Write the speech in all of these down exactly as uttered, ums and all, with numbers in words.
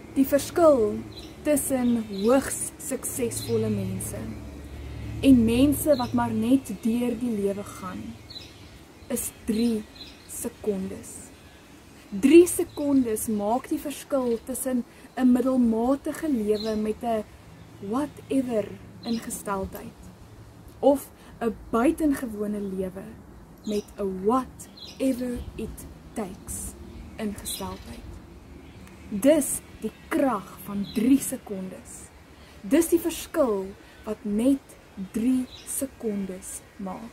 Die verskil tussen hoogs suksesvolle mense en mense wat maar net deur die lewe gaan, is drie sekondes. Drie sekondes maak die verskil tussen 'n middelmatige lewe met 'n whatever ingesteldheid of 'n buitengewone lewe met 'n whatever it takes ingesteldheid. Dis die krag van drie sekondes. Dis die verskil wat net drie sekondes maak.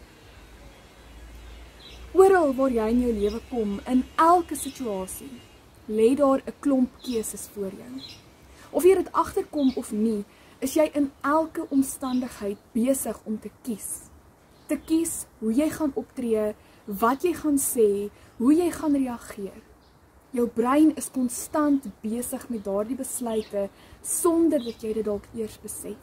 Oral waar jy in jou lewe kom, in elke situasie, lê daar 'n klomp keuses voor jou. Of jy dit agterkom of nie, is jy in elke omstandigheid besig om te kies. Te kies hoe jy gaan optree, wat jy gaan sê, hoe jy gaan reageer. Jou brein is konstant besig met daardie besluite, sonder dat jy dit dalk eers besef.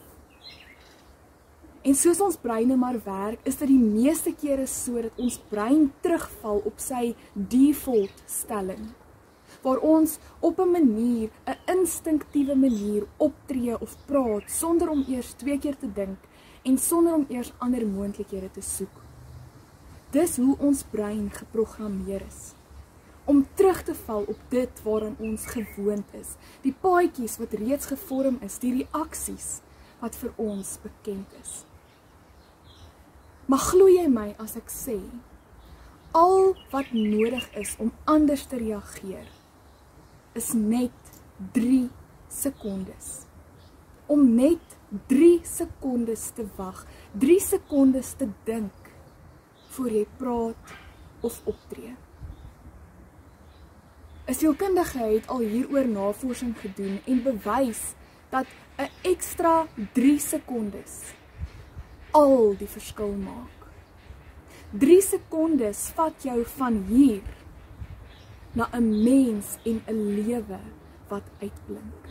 En soos ons breine maar werk, is dit die meeste kere so dat ons brein terugval op sy default stelling, waar ons op 'n manier, 'n instinktiewe manier optree of praat, sonder om eers twee keer te dink, en sonder om eers ander moontlikhede te soek. Dis hoe ons brein geprogrammeer is, om terug te val op dit waaraan ons gewoond is, die paadjies wat reeds gevorm is, die reaksies wat vir ons bekend is. Maar glo jy my as ek sê, al wat nodig is om anders te reageer, is net drie sekondes. Om net drie sekondes te wag, drie sekondes te dink, voor jy praat of optree. 'n Sielkundige het al hieroor navorsing gedoen en bewys dat 'n ekstra drie sekondes al die verskil maak. drie sekondes vat jou van hier na 'n mens en 'n lewe wat uitblink.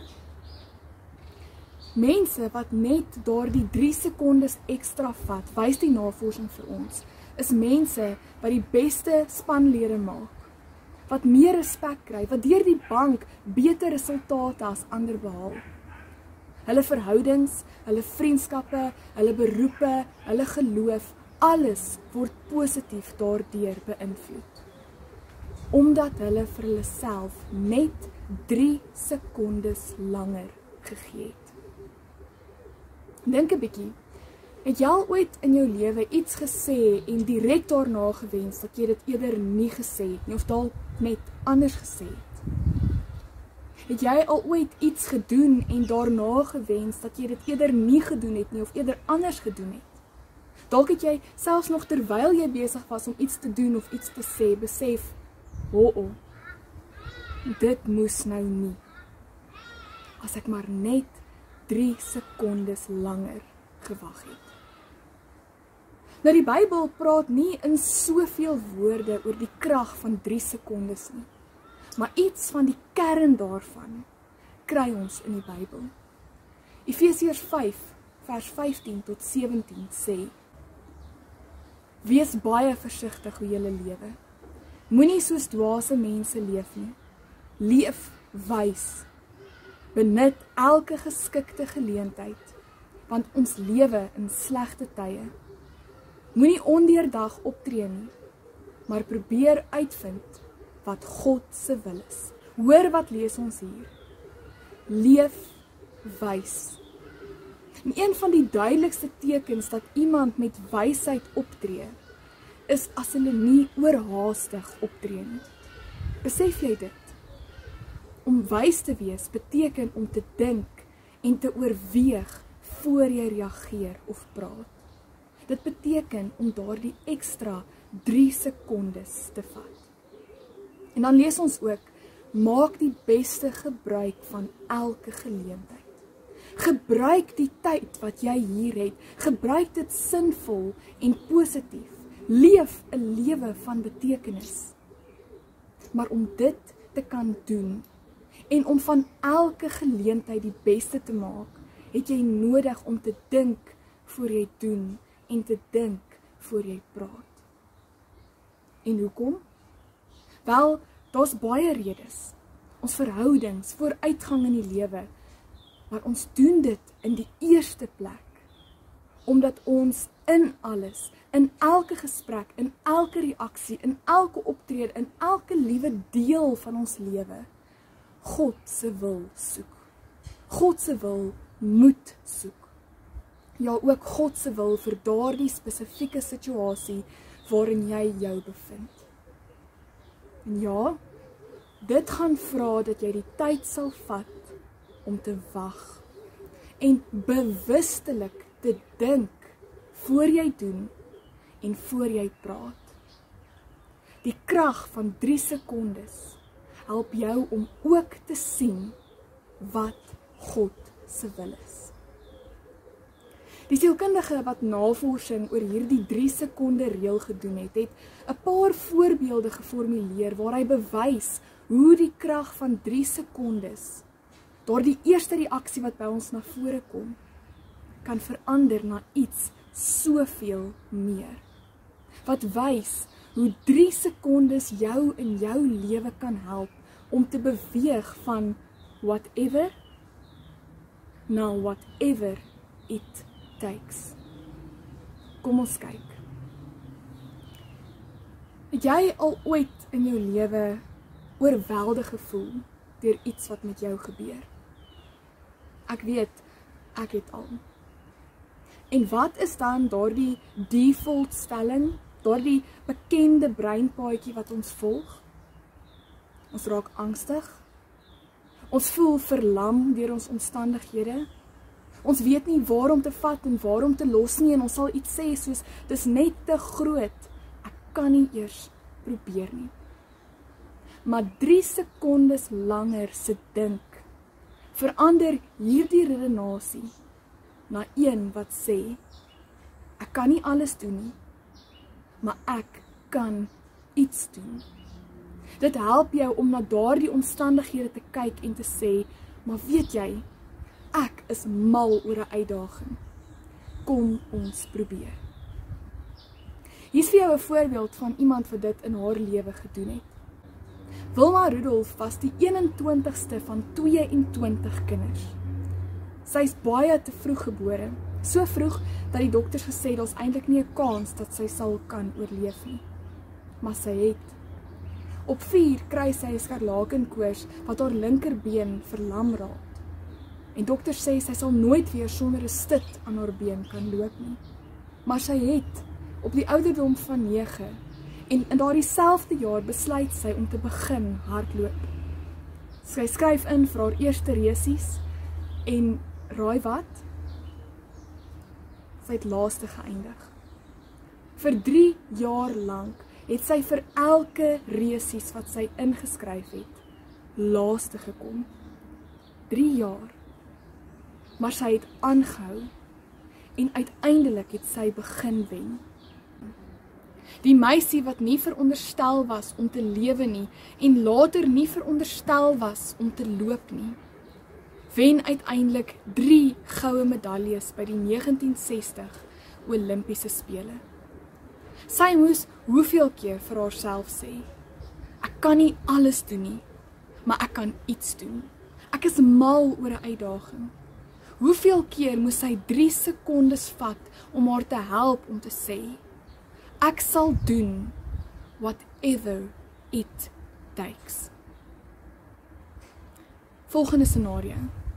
Mense wat net daardie drie sekondes ekstra vat, wys die navorsing vir ons, is mense wat die beste spanlede maak, wat meer respek kry, wat deur die bank beter resultate as ander behaal. Hulle verhoudings, hulle vriendskappe, hulle beroepe, hulle geloof, alles word positief daardeur beïnvloed. Omdat hulle vir hulle self net drie sekondes langer gegee het. Dink 'n bietjie, het jy al ooit in jou lewe iets gesê en direk daarna gewens dat jy dit eerder nie gesê het nie, of dalk net anders gesê het? Het jy al ooit iets gedoen en daarna gewens dat jy dit eerder nie gedoen het nie, of eerder anders gedoen het? Dalk het jy selfs nog terwyl jy besig was om iets te doen of iets te sê, besef, ho oh, dit moes nou nie. As ek maar net drie sekondes langer gewag het. Nou die Bybel praat nie in soveel woorde oor die krag van drie sekondes nie, maar iets van die kern daarvan kry ons in die Bybel. Efesiërs vyf vers vyftien tot sewentien sê: Wees baie versigtig hoe julle lewe. Moenie soos dwaase mense leef nie. Leef wys. Benut elke geskikte geleentheid, want ons lewe in slegte tye. Moenie ondeurdag optree nie, maar probeer uitvind wat God se wil is. Hoor wat lees ons hier. Leef wys. En een van die duidelikste tekens dat iemand met wysheid optree, is as hulle nie oorhaastig optree nie. Besef jy dit? Om wys te wees beteken om te dink en te oorweeg voor jy reageer of praat. Dit beteken om daardie ekstra drie sekondes te vat. En dan lees ons ook, maak die beste gebruik van elke geleentheid. Gebruik die tyd wat jy hier het, gebruik dit sinvol en positief. Leef 'n lewe van betekenis. Maar om dit te kan doen, en om van elke geleentheid die beste te maak, het jy nodig om te dink voor jy doen, en te dink voor jy praat. En hoekom? Wel, daar's baie redes. ons verhoudings, vooruitgang in die lewe. Maar ons doen dit in die eerste plek, omdat ons in alles, in elke gesprek, in elke reaksie, in elke optrede, in elke liewe deel van ons lewe, God se wil soek. God se wil moet soek. Ja, ook God se wil vir daardie spesifieke situasie waarin jy jou bevind. En ja, dit gaan vra dat jy die tyd sal vat om te wag en bewustelik te dink voor jy doen en voor jy praat. Die krag van drie sekondes help jou om ook te sien wat God se wil is. Die sielkundige wat navorsing oor hierdie drie sekonde reël gedoen het, het 'n paar voorbeelde geformuleer waar hy bewys hoe die krag van drie sekondes, daardie eerste reaksie wat by ons na vore kom, kan verander na iets soveel meer. Wat wys hoe drie sekondes jou in jou lewe kan help om te beweeg van whatever na whatever it takes. Kom ons kyk. Het jy al ooit in jou lewe oorweldig gevoel deur iets wat met jou gebeur? Ek weet, ek het al. En wat is dan daardie default stelling, daardie bekende breinpaadjie wat ons volg? Ons raak angstig. Ons voel verlam deur ons omstandighede. Ons weet nie waar om te vat en waar om te los nie, en ons sal iets sê soos, dis net te groot, ek kan nie eers probeer nie. Maar drie sekondes langer se dink, verander hierdie redenasie na een wat sê, ek kan nie alles doen nie, maar ek kan iets doen. Dit help jou om na daardie omstandighede te kyk en te sê, maar weet jy, ek is mal oor 'n uitdaging. Kom ons probeer. Hier is vir jou 'n voorbeeld van iemand wat dit in haar lewe gedoen het. Wilma Rudolf was die eenentwintigste van tweeëntwintig kinders. Sy is baie te vroeg gebore, so vroeg dat die dokters gesê het daar's eintlik nie 'n kans dat sy sal kan oorleef nie. Maar sy het. Op vier kry sy 'n skarlakenkoors wat haar linkerbeen verlam raak. En dokters sê sy sal nooit weer sonder 'n stit aan haar been kan loop nie. Maar sy het op die ouderdom van nege en in daardie selfde jaar besluit sy om te begin hardloop. Sy skryf in vir haar eerste resies en raai wat? Sy het laaste geëindig. Vir drie jaar lank het sy vir elke resies wat sy ingeskryf het, laaste gekom. Drie jaar. Maar sy het aangehou en uiteindelik het sy begin wen. Die meisie wat nie veronderstel was om te lewe nie en later nie veronderstel was om te loop nie, wen uiteindelik drie goue medaljes by die negentien sestig Olimpiese spele. Sy moes hoeveel keer vir haarself sê, ek kan nie alles doen nie, maar ek kan iets doen. Ek is mal oor 'n uitdaging. Hoeveel keer moes sy drie sekondes vat om haar te help om te sê, ek sal doen whatever it takes. Volgende scenario.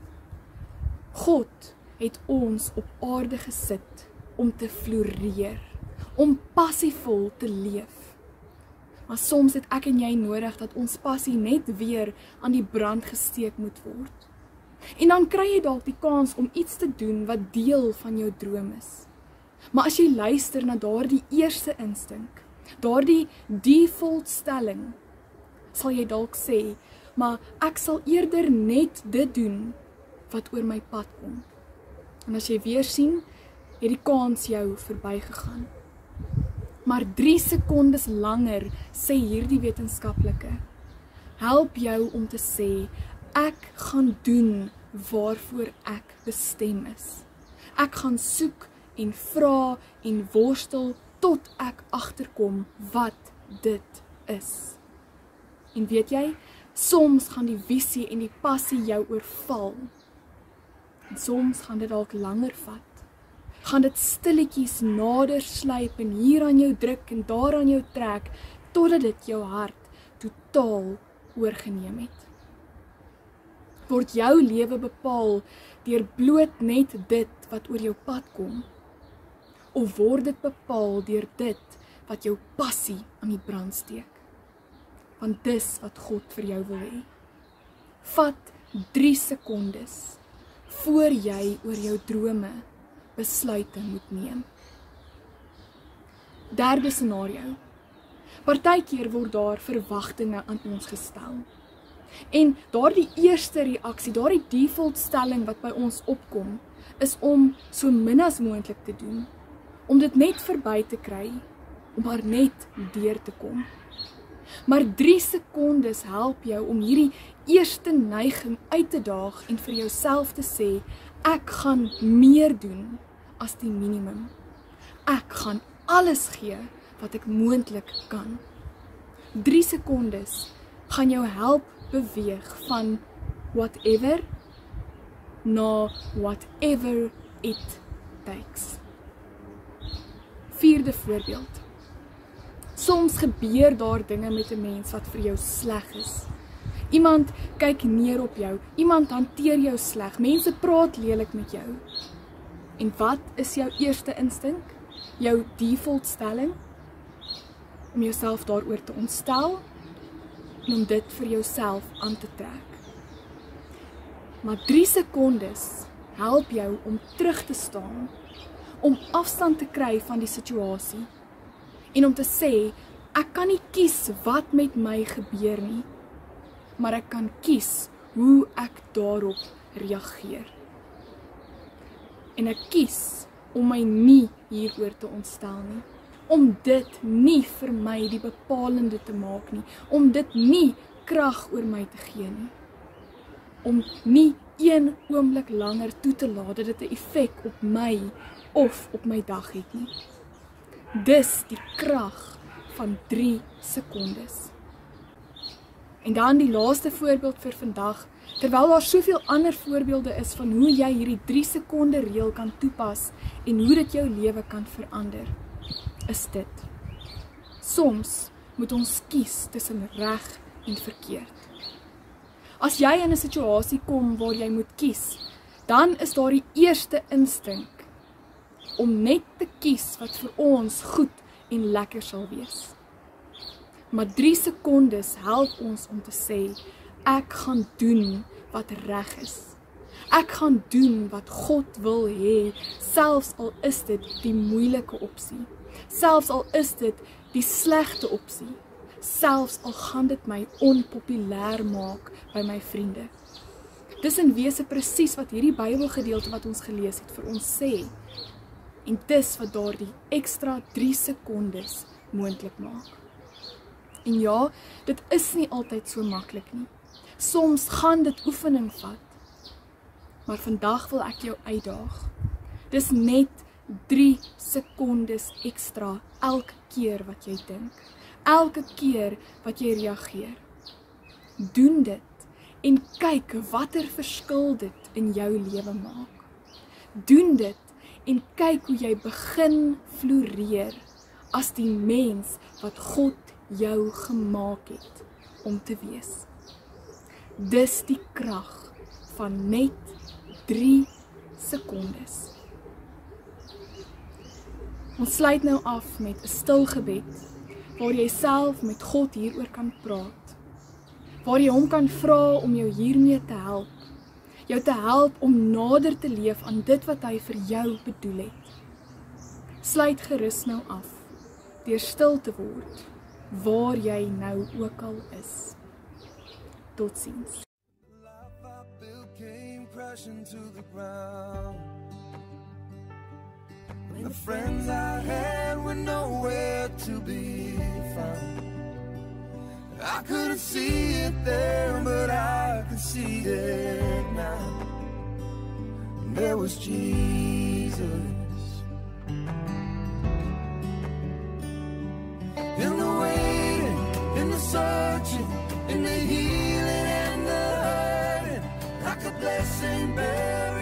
God het ons op aarde gesit om te floreer, om passievol te leef. Maar soms het ek en jy nodig dat ons passie net weer aan die brand gesteek moet word. En dan kry jy dalk die kans om iets te doen wat deel van jou droom is. Maar as jy luister na daardie eerste instink, daardie default stelling, sal jy dalk sê, maar ek sal eerder net dit doen wat oor my pad kom. En as jy weer sien, het die kans jou verbygegaan. Maar drie sekondes langer, sê hierdie wetenskaplike, help jou om te sê, ek gaan doen waarvoor ek bestem is. Ek gaan soek en vra en worstel tot ek agterkom wat dit is. En weet jy, Soms gaan die visie en die passie jou oorval. En soms gaan dit dalk langer vat. Gaan dit stilletjies nader sluip en hier aan jou druk en daar aan jou trek, totdat dit jou hart totaal oorgeneem het. Word jou lewe bepaal deur bloot net dit wat oor jou pad kom? Of word dit bepaal deur dit wat jou passie aan die brand steek? Want dis wat God vir jou wil hê. Vat drie sekondes voor jy oor jou drome besluite moet neem. Derde scenario. Partykeer word daar verwagtinge aan ons gestel. En daardie eerste reaksie, daardie default stelling wat by ons opkom, is om so min as moontlik te doen, om dit net verby te kry, om maar net deur te kom. Maar drie sekondes help jou om hierdie eerste neiging uit te daag en vir jouself te sê, ek gaan meer doen as die minimum. Ek gaan alles gee wat ek moontlik kan. Drie sekondes gaan jou help beweeg van whatever na whatever it takes. Vierde voorbeeld. Soms gebeur daar dinge met 'n mens wat vir jou sleg is. Iemand kyk neer op jou, iemand hanteer jou sleg, mense praat lelik met jou. En wat is jou eerste instink? Jou default stelling? Om jouself daaroor te ontstel en om dit vir jouself aan te trek. Maar drie sekondes help jou om terug te staan, om afstand te kry van die situasie en om te sê, ek kan nie kies wat met my gebeur nie, maar ek kan kies hoe ek daarop reageer. En ek kies om my nie hieroor te ontstel nie, om dit nie vir my die bepalende te maak nie, om dit nie krag oor my te gee nie, om nie een oomblik langer toe te laat dat dit 'n effek op my of op my dag het nie. Dis die krag van drie sekondes. En dan die laaste voorbeeld vir vandag, terwyl daar soveel ander voorbeelde is van hoe jy hierdie drie sekonde reël kan toepas en hoe dit jou lewe kan verander, is dit. Soms moet ons kies tussen reg en verkeerd. As jy in 'n situasie kom waar jy moet kies, dan is daar die eerste instink om net te kies wat vir ons goed en lekker sal wees. Maar drie sekondes help ons om te sê, ek gaan doen wat reg is. Ek gaan doen wat God wil hê, selfs al is dit die moeilike opsie. Selfs al is dit die slegte opsie. Selfs al gaan dit my onpopulêr maak by my vriende. Dis in wese presies wat hierdie Bybelgedeelte wat ons gelees het vir ons sê. En dis wat daardie ekstra drie sekondes moontlik maak. En ja, dit is nie altyd so maklik nie. Soms gaan dit oefening vat. Maar vandag wil ek jou uitdaag. Dis net drie sekondes ekstra elke keer wat jy dink. Elke keer wat jy reageer. Doen dit en kyk watter verskil dit in jou lewe maak. Doen dit en kyk hoe jy begin floreer as die mens wat God jou gemaak het om te wees. Dis die krag van net drie sekondes. Ons sluit nou af met 'n stil gebed, waar jy self met God hieroor kan praat, waar jy hom kan vra om jou hiermee te help, jou te help om nader te leef aan dit wat hy vir jou bedoel het. Sluit gerus nou af, deur stil te word, waar jy nou ook al is. Totsiens. The friends I had were nowhere to be found. I couldn't see it there, but I could see it now. There was Jesus. In the waiting, in the searching, in the healing. blessing bearer.